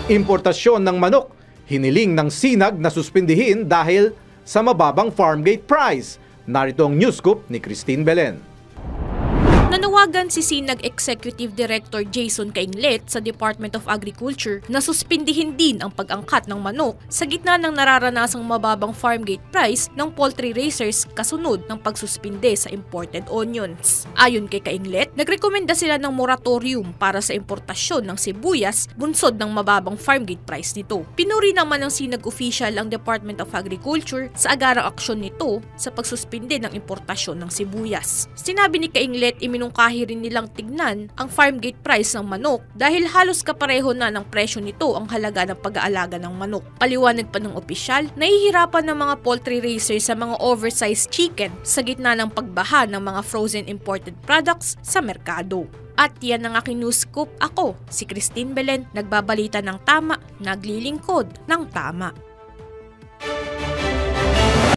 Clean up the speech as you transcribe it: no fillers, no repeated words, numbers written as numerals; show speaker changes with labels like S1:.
S1: Importasyon ng manok, hiniling ng Sinag na suspindihin dahil sa mababang farm gate price. Narito ang news scoop ni Christine Belen.
S2: Nanawagan si Sinag Executive Director Jason Cainglet sa Department of Agriculture na suspindihin din ang pag-angkat ng manok sa gitna ng nararanasang mababang farm gate price ng poultry raisers kasunod ng pagsuspinde sa imported onions. Ayon kay Cainglet, nagrekomenda sila ng moratorium para sa importasyon ng sibuyas bunsod ng mababang farm gate price nito. Pinuri naman ng Sinag official ang Department of Agriculture sa agarang aksyon nito sa pagsuspinde ng importasyon ng sibuyas. Sinabi ni Cainglet, minungkahi rin nilang tignan ang farm gate price ng manok dahil halos kapareho na ng presyo nito ang halaga ng pag-aalaga ng manok. Paliwanag pa ng opisyal, nahihirapan ng mga poultry raisers sa mga oversized chicken sa gitna ng pagbaha ng mga frozen imported products sa merkado. At yan ang aking news scoop. Ako, si Christine Belen, nagbabalita ng tama, naglilingkod ng tama.